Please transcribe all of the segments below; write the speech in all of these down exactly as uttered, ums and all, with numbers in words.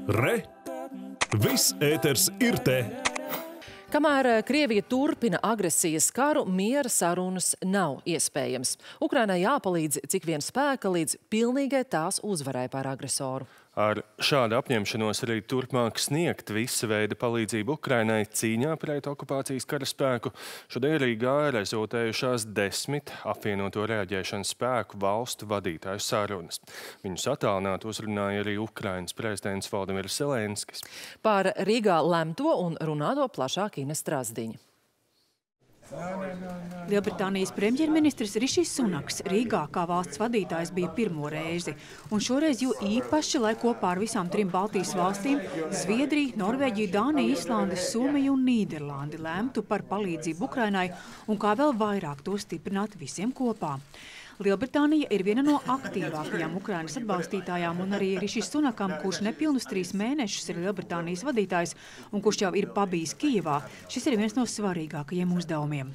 Re! Viss ēters ir te! Kamēr Krievija turpina agresijas karu, miera sarunas nav iespējams. Ukrainai jāpalīdz cik vien spēka līdz pilnīgai tās uzvarai pār agresoru. Ar šādu apņemšanos arī turpmāk sniegt visa veida palīdzību Ukrainai cīņā pret okupācijas karaspēku. Šodien Rīgā rezultējušās desmit apvienoto reaģēšanas spēku valstu vadītāju sarunas. Viņus attālināti uzrunāja arī Ukrainas prezidents Volodimirs Zelenskis. Par Rīgā lemto un runāto plašāk Ines Strazdiņa. Lielbritānijas premjerministrs Rišijs Sunaks Rīgā kā valsts vadītājs bija pirmo reizi. Un šoreiz jau īpaši, lai kopā ar visām trim Baltijas valstīm – Zviedriju, Norvēģiju, Dāniju, Islandi, Somiju un Nīderlandi – lemtu par palīdzību Ukrainai un kā vēl vairāk to stiprināt visiem kopā. Lielbritānija ir viena no aktīvākajām Ukrainas atbalstītājām, un arī Rišijs Sunakam, kurš nepilnus trīs mēnešus ir Lielbritānijas vadītājs un kurš jau ir pabijis Kijevā, šis ir viens no svarīgākajiem uzdevumiem.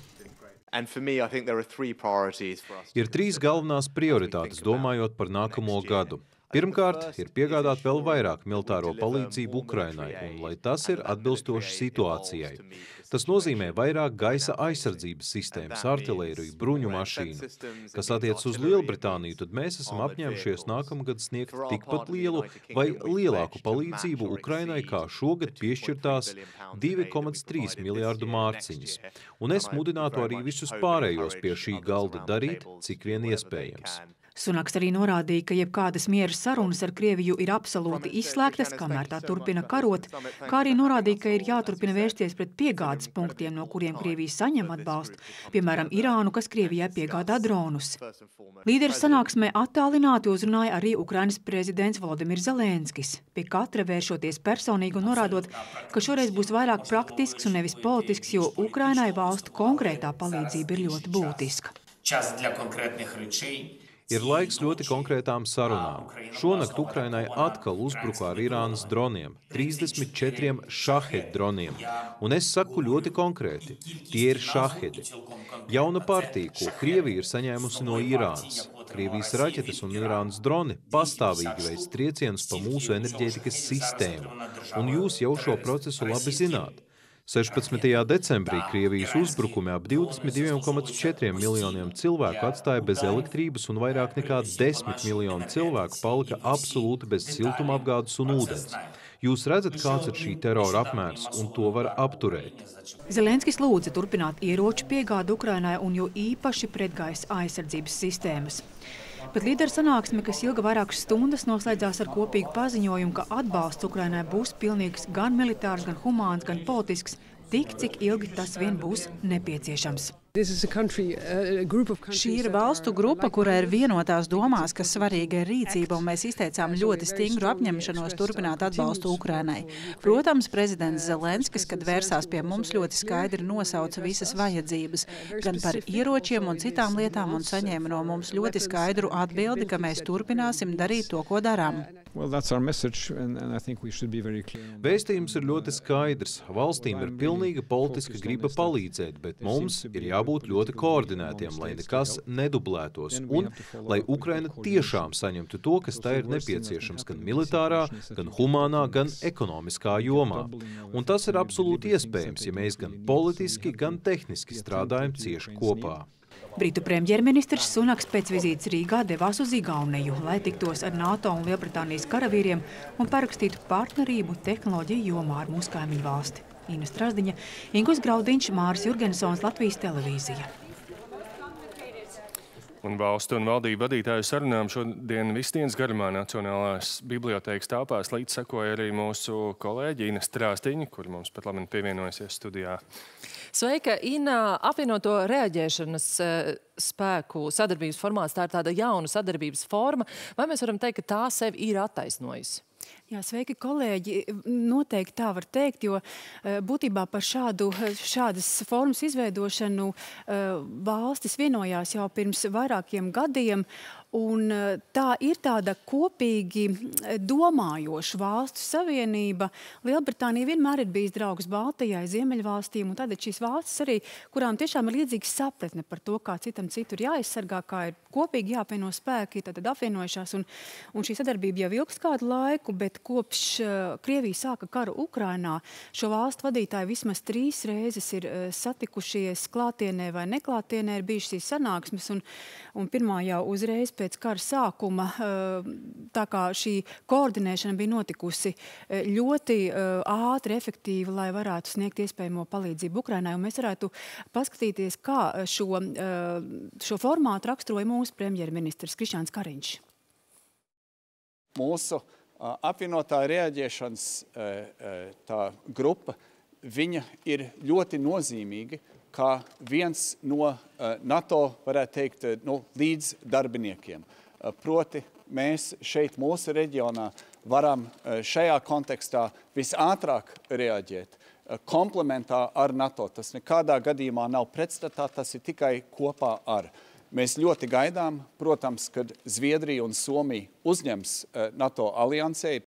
Ir trīs galvenās prioritātes, domājot par nākamo gadu. Pirmkārt, ir piegādāt vēl vairāk militāro palīdzību Ukrainai, un lai tas ir atbilstoši situācijai. Tas nozīmē vairāk gaisa aizsardzības sistēmas, artilēriju, bruņu mašīnu. Kas attiec uz Lielbritāniju, tad mēs esam apņēmušies nākamgad sniegt tikpat lielu vai lielāku palīdzību Ukrainai, kā šogad piešķirtās divi komats trīs miljārdu mārciņas. Un es mudinātu arī visus pārējos pie šī galda darīt, cik vien iespējams. Sunaks arī norādīja, ka jebkādas miera sarunas ar Krieviju ir absolūti izslēgtas, kamēr tā turpina karot, kā arī norādīja, ka ir jāturpina vērsties pret piegādes punktiem, no kuriem Krievija saņem atbalstu, piemēram, Irānu, kas Krievijai piegādā dronus. Līderis sanāksmē attālināti uzrunāja arī Ukrainas prezidents Volodimirs Zelenskis, pie katra vēršoties personīgi un norādot, ka šoreiz būs vairāk praktisks un nevis politisks, jo Ukrainai valstu konkrētā palīdzība ir ļoti būtiska. Ir laiks ļoti konkrētām sarunām. Šonakt Ukrainai atkal uzbruka ar Irānas droniem, trīsdesmit četriem šahed droniem. Un es saku ļoti konkrēti, tie ir šahedi. Jauna partija, ko Krievija ir saņēmusi no Irānas. Krievijas raķetes un Irānas droni pastāvīgi veic triecienus pa mūsu enerģētikas sistēmu. Un jūs jau šo procesu labi zināt. sešpadsmitajā decembrī Krievijas uzbrukumi ap divdesmit divi komats četri miljoniem cilvēku atstāja bez elektrības un vairāk nekā desmit miljoni cilvēku palika absolūti bez siltumapgādes un ūdens. Jūs redzat, kāds ir šī terora apmērs, un to var apturēt. Zelenskis lūdza turpināt ieroču piegādu Ukrainai un jo īpaši pretgaisa aizsardzības sistēmas. Bet līderu sanāksme, kas ilga vairākas stundas, noslēdzās ar kopīgu paziņojumu, ka atbalsts Ukrainai būs pilnīgs gan militārs, gan humāns, gan politisks, tik, cik ilgi tas vien būs nepieciešams. Šī ir valstu grupa, kurai ir vienotās domās, ka svarīga ir rīcība, un mēs izteicām ļoti stingru apņemšanos turpināt atbalstu Ukrainai. Protams, prezidents Zelenskis, kad vērsās pie mums, ļoti skaidri nosauca visas vajadzības, gan par ieročiem un citām lietām, un saņēma no mums ļoti skaidru atbildi, ka mēs turpināsim darīt to, ko darām. Vēstījums ir ļoti skaidrs. Valstīm ir pilnīga politiska griba palīdzēt, bet mums ir jābūt ļoti koordinētiem, lai nekas nedublētos un lai Ukraina tiešām saņemtu to, kas tā ir nepieciešams gan militārā, gan humānā, gan ekonomiskā jomā. Un tas ir absolūti iespējams, ja mēs gan politiski, gan tehniski strādājam cieši kopā. Britu premjerministrs Sunaks pēc vizītes Rīgā devās uz Igauniju, lai tiktos ar NATO un Lielbritānijas karavīriem un parakstītu partnerību tehnoloģiju jomā ar mūsu kaimiņu valsti. Ines Strazdiņa, Ingus Graudiņš, Māris Jurgensons, Latvijas televīzija. Un valstu un valdību vadītāju sarunām šodien visdienas garumā Nacionālās bibliotēkas telpās līdz sekoja arī mūsu kolēģi Ines Strazdiņa, kuri mums pat labi pievienojusies studijā. Sveika, Ina! Apvienoto reaģēšanas spēku sadarbības formāts, tā ir tāda jauna sadarbības forma. Vai mēs varam teikt, ka tā sevi ir attaisnojusi? Jā, sveiki, kolēģi. Noteikti tā var teikt, jo būtībā par šādu, šādas formas izveidošanu valstis vienojās jau pirms vairākiem gadiem. Un tā ir tāda kopīgi domājoša valstu savienība. Lielbritānija vienmēr ir bijis draugs Baltijai, Ziemeļvalstīm, un tādēļ šīs valstis arī, kurām tiešām ir līdzīga sapratne par to, kā citam citu ir jāaizsargā, kā ir kopīgi jāapvieno spēki, tad apvienojušās. Un, un šī sadarbība jau ilgs kādu laiku, bet kopš uh, Krievija sāka karu Ukrainā, šo valstu vadītāji vismaz trīs reizes ir uh, satikušies klātienē vai neklātienē, ir bijušas šīs sanāksmes, un, un pirmā jau uzreiz pēc kara sākuma, tā kā šī koordinēšana bija notikusi ļoti ātri, efektīvi, lai varētu sniegt iespējamo palīdzību Ukrainai. Un mēs varētu paskatīties, kā šo, šo formātu raksturoja mūsu premjerministrs Krišjāns Kariņš. Mūsu apvienotā reaģēšanas tā grupa, viņa ir ļoti nozīmīga, kā viens no NATO, varētu teikt, nu, līdzdarbiniekiem. Proti, mēs šeit mūsu reģionā varam šajā kontekstā visātrāk reaģēt, komplementā ar NATO. Tas nekādā gadījumā nav pretstatā, tas ir tikai kopā ar. Mēs ļoti gaidām, protams, kad Zviedrija un Somija uzņems NATO aliansē.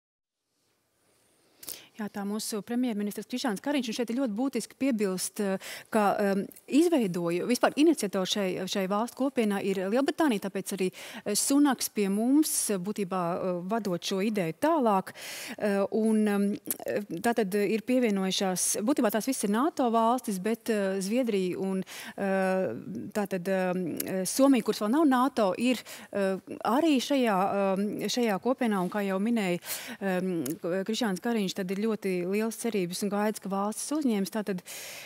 Jā, tā mūsu premjerministrs Krišjāns Kariņš, un šeit ir ļoti būtiski piebilst, ka um, izveidoju, vispār iniciatori šai, šai valstu kopienā ir Lielbritānija, tāpēc arī Sunaks pie mums būtībā uh, vadot šo ideju tālāk. Uh, un um, tātad ir pievienojušās, būtībā tās viss ir NATO valstis, bet uh, Zviedrija un uh, tātad um, Somija, kuras vēl nav NATO, ir uh, arī šajā, um, šajā kopienā, un kā jau minēja um, Krišjāns Kariņš, tad ir ļoti liels cerības un gaidas, ka valstis uzņēmas. Tātad,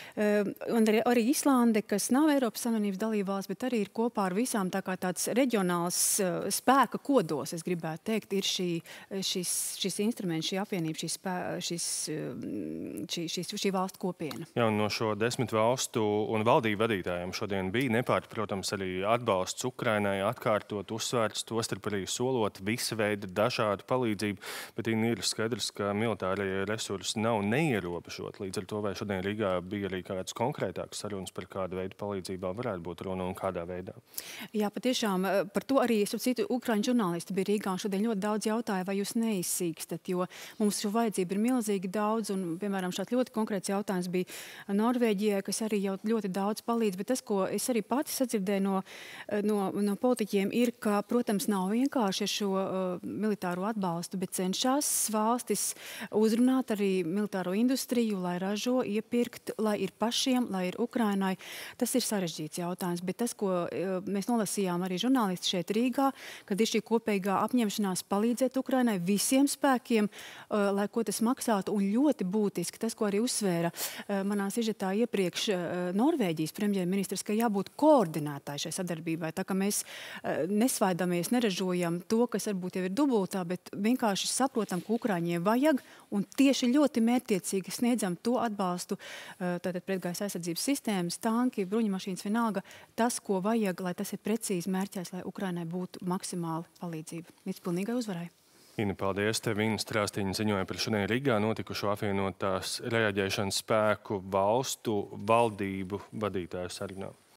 un arī, arī Islande, kas nav Eiropas Savienības dalībvalsts, bet arī ir kopā ar visām tā kā tāds reģionāls spēka kodos, es gribētu teikt, ir šī, šis, šis instruments, šī apvienība, šī, spē, šis, šī, šī, šī valstu kopiena. Jā, un no šo desmit valstu un valdību vadītājiem šodien bija nepārprotams arī atbalsts Ukrainai, atkārtot, uzsvērts, tostarp arī solot visa veida dažādu palīdzību, bet ir skaidrs, ka militārie resursi nav neierobežot. Līdz ar to, vai šodien Rīgā bija arī kāds konkrētāks sarunas par kādu veidu palīdzībā varētu būt runa un kādā veidā? Jā, patiešām par to arī, es citu, ukraiņu žurnālisti bija Rīgā un šodien ļoti daudz jautāja, vai jūs neizsīkstat, jo mums šo vajadzību ir milzīgi daudz un, piemēram, šāds ļoti konkrēts jautājums bija Norvēģijai, kas arī jau ļoti daudz palīdz, bet tas, ko es arī pati sadzirdēju no, no, no politiķiem, ir, ka, protams, nav vienkārši ar šo uh, militāro atbalstu, bet cenšas valstis uzrunāt arī militāro industriju, lai ražo, iepirkt, lai ir pašiem, lai ir Ukrainai. Tas ir sarežģīts jautājums, bet tas, ko mēs nolasījām arī žurnālisti šeit Rīgā, kad ir šī kopīgā apņemšanās palīdzēt Ukrainai visiem spēkiem, lai ko tas maksātu, un ļoti būtiski tas, ko arī uzsvēra manā sižetā iepriekš Norvēģijas premjerministrs, ka jābūt koordinētāji šai sadarbībai, tā ka mēs nesvaidamies, neražojam to, kas varbūt jau ir dubultā, bet vienkārši saprotam, ka Ukraiņiem vajag, un tieši ļoti mērķtiecīgi sniedzam to atbalstu, tātad pretgaisa aizsardzības sistēmas, tanki, bruņumašīnas vienalga, tas, ko vajag, lai tas ir precīzi mērķēs, lai Ukrainai būtu maksimāli palīdzība līdz pilnīgai uzvarai. Ina, paldies tev. Ina Strāstiņa ziņoja par šodien Rīgā notikušo apvienotās reaģēšanas spēku valstu valdību vadītāju sarunām.